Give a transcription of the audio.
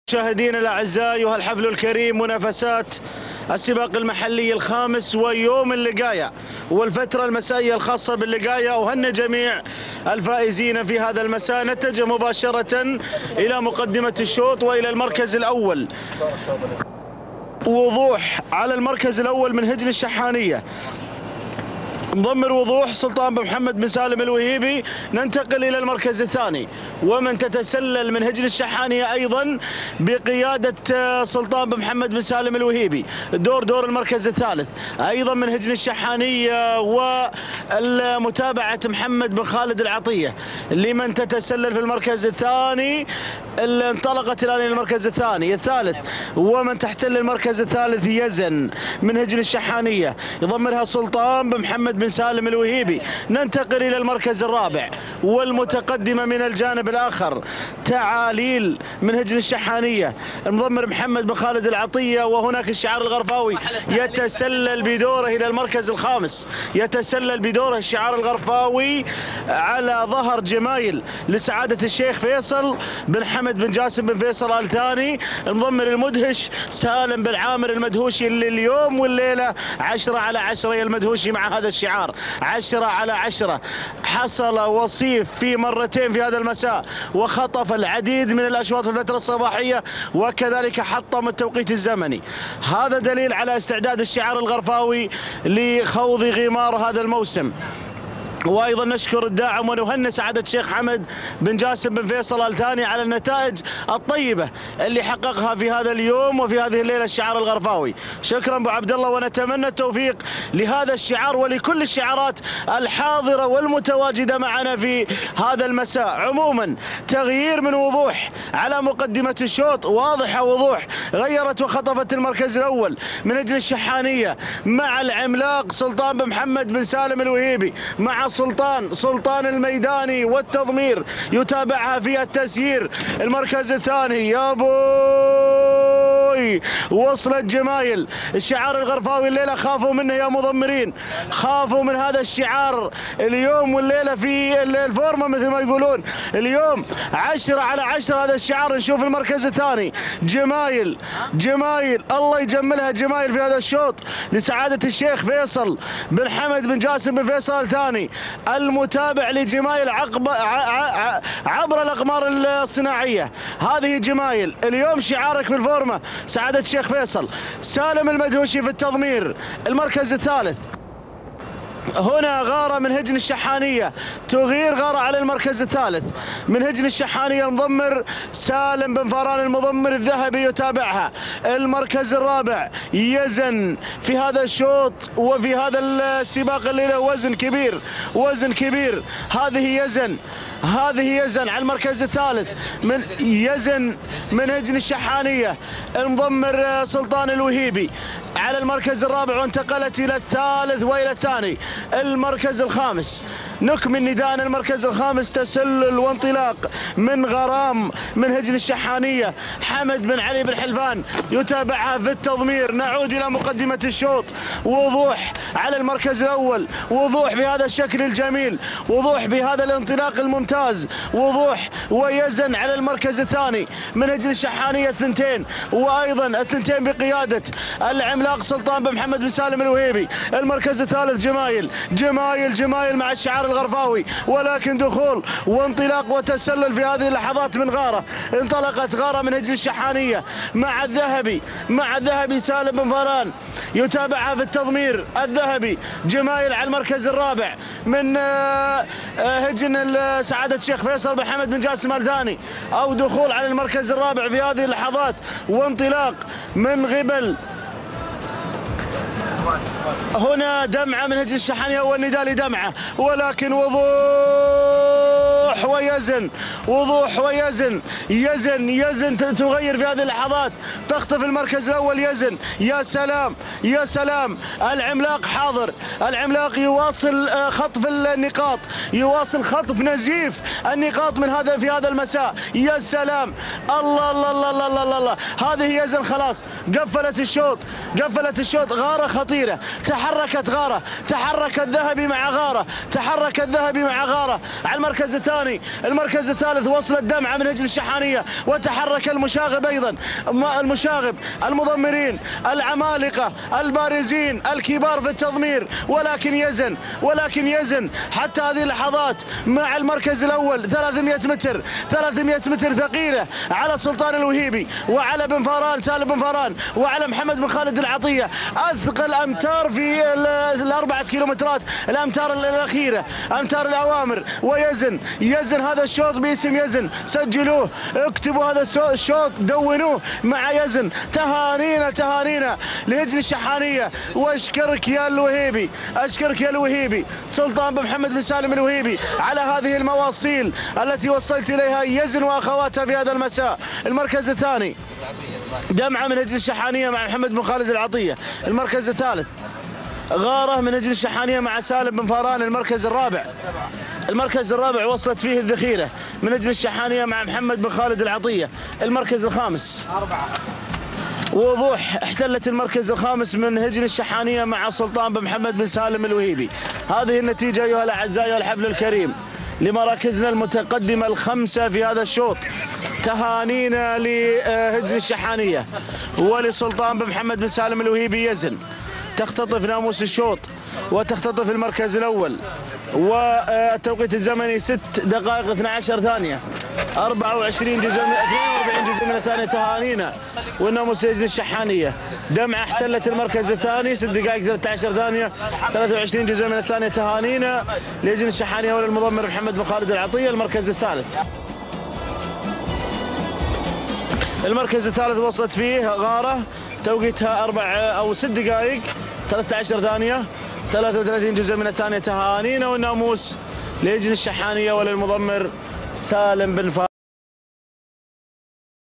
مشاهدينا الاعزاء، ايها الحفل الكريم، منافسات السباق المحلي الخامس ويوم اللقايه والفتره المسائيه الخاصه باللقايه. وهن جميع الفائزين في هذا المساء. نتجه مباشره الى مقدمه الشوط والى المركز الاول. وضوح على المركز الاول من هجن الشحانيه، مضمر وضوح سلطان بن محمد بن سالم الوهيبي. ننتقل الى المركز الثاني، ومن تتسلل من هجن الشحانيه ايضا بقياده سلطان بن محمد بن سالم الوهيبي. دور المركز الثالث ايضا من هجن الشحانيه، والمتابعه محمد بن خالد العطيه. لمن تتسلل في المركز الثاني انطلقت الان الى المركز الثالث، ومن تحتل المركز الثالث يزن من هجن الشحانيه، يضمرها سلطان بن محمد بن سالم الوهيبي. ننتقل الى المركز الرابع، والمتقدمه من الجانب الاخر تعاليل من هجن الشحانيه، المضمر محمد بن خالد العطيه. وهناك الشعار الغرفاوي يتسلل بدوره الى المركز الخامس، يتسلل بدوره الشعار الغرفاوي على ظهر جمايل لسعاده الشيخ فيصل بن حمد بن جاسم بن فيصل آل ثاني. المضمر المدهش سالم بن عامر المدهوشي، اللي اليوم والليله 10/10 يا المدهوشي مع هذا الشعار. 10/10 حصل وصيف في مرتين في هذا المساء، وخطف العديد من الاشواط في الفتره الصباحيه، وكذلك حطم التوقيت الزمني. هذا دليل على استعداد الشعار الغرفاوي لخوض غمار هذا الموسم. وايضا نشكر الداعم ونهنئ سعاده الشيخ حمد بن جاسم بن فيصل آل ثاني على النتائج الطيبه اللي حققها في هذا اليوم وفي هذه الليله الشعار الغرفاوي. شكرا ابو عبد الله، ونتمنى التوفيق لهذا الشعار ولكل الشعارات الحاضره والمتواجده معنا في هذا المساء. عموما تغيير من وضوح على مقدمه الشوط، واضحه وضوح غيرت وخطفت المركز الاول من اجل الشحانيه مع العملاق سلطان بن محمد بن سالم الوهيبي، مع سلطان الميداني والتضمير يتابعها في التسيير. المركز الثاني يا بوي وصلت جمايل. الشعار الغرفاوي الليله خافوا منه يا مضمرين، خافوا من هذا الشعار اليوم والليله في الفورمه مثل ما يقولون. اليوم 10/10 هذا الشعار. نشوف المركز الثاني جمايل الله يجملها جمايل في هذا الشوط لسعاده الشيخ فيصل بن حمد بن جاسم بن فيصل آل ثاني. المتابع لجمايل عبر الاقمار الصناعيه. هذه جمايل اليوم شعارك في الفورمه سعاده الشيخ فيصل. سالم المدهوشي في التضمير. المركز الثالث هنا غارة من هجن الشحانية، تغير غارة على المركز الثالث من هجن الشحانية. المضمر سالم بن فاران المضمر الذهبي يتابعها. المركز الرابع يزن في هذا الشوط وفي هذا السباق اللي له وزن كبير. هذه يزن على المركز الثالث من يزن من هجن الشحانية. المضمر سلطان الوهيبي على المركز الرابع، وانتقلت إلى الثالث وإلى الثاني. المركز الخامس نكمل نداء المركز الخامس، تسلل وانطلاق من غرام من هجن الشحانية. حمد بن علي بن حلفان يتابعها في التضمير. نعود إلى مقدمة الشوط. وضوح على المركز الأول، وضوح بهذا الشكل الجميل، وضوح بهذا الانطلاق الممتاز. وضوح ويزن على المركز الثاني من هجن الشحانية الثنتين، وأيضا الثنتين بقيادة العملاق سلطان بن محمد بن سالم الوهيبي. المركز الثالث جمايل مع الشعار الغرفاوي، ولكن دخول وانطلاق وتسلل في هذه اللحظات من غارة. انطلقت غارة من هجن الشحانية مع الذهبي سالم بن فاران يتابعها في التضمير. الذهبي جمايل على المركز الرابع من هجن سعادة الشيخ فيصل بن حمد بن جاسم آل ثاني، أو دخول على المركز الرابع في هذه اللحظات وانطلاق من غبل. هنا دمعة من هجن الشحانية والنداء لدمعة، ولكن وضوح ويزن تغير في هذه اللحظات، تخطف المركز الأول. يزن يا سلام العملاق حاضر، العملاق يواصل خطف النقاط، يواصل خطف نزيف النقاط في هذا المساء. يا سلام الله الله الله الله الله الله. هذه يزن خلاص قفلت الشوط. غارة خطيرة، تحركت غارة، تحرك الذهبي مع غارة، تحرك الذهبي مع غارة على المركز الثاني. المركز الثالث وصلت دمعة من هجن الشحانية، وتحرك المشاغب أيضا، المشاغب المضمرين العمالقة البارزين الكبار في التضمير، ولكن يزن حتى هذه اللحظات مع المركز الأول 300 متر ثقيلة على سلطان الوهيبي وعلى بن فاران، سالم بن فاران، وعلى محمد بن خالد العطية. أثقل أمتار في ال4 كيلومترات، الأمتار الأخيرة، أمتار الأوامر. ويزن هذا الشوط باسم يزن، سجلوه، اكتبوا هذا الشوط، دونوه مع يزن. تهانينا لهجن الشحانية، واشكرك يا الوهيبي، سلطان بن محمد بن سالم الوهيبي على هذه المواصيل التي وصلت إليها يزن وأخواتها في هذا المساء. المركز الثاني دمعة من هجن الشحانية مع محمد بن خالد العطية. المركز الثالث غارة من هجن الشحانية مع سالم بن فاران. المركز الرابع وصلت فيه الذخيرة من هجن الشحانية مع محمد بن خالد العطية. المركز الخامس وضوح احتلت المركز الخامس من هجن الشحانية مع سلطان بن محمد بن سالم الوهيبي. هذه النتيجة أيها الأعزاء أيها الحفل الكريم لمراكزنا المتقدمة الخمسة في هذا الشوط. تهانينا لهجن الشحانية ولسلطان بن محمد بن سالم الوهيبي. يزن تختطف ناموس الشوط وتختطف المركز الأول، والتوقيت الزمني 6 دقائق 12 ثانية، 42 جزء من الثانية. تهانينا والناموس هجن الشحانية. دمعة احتلت المركز الثاني 6 دقائق 13 ثانية، 23 جزء من الثانية. تهانينا لهجن الشحانية وللمضمر محمد بن خالد العطية. المركز الثالث وصلت فيه غارة، توقيتها 4 أو 6 دقائق 13 ثانية، 33 جزء من الثانية. تهانينا والناموس لهجن الشحانية وللمضمر سالم بن فاران.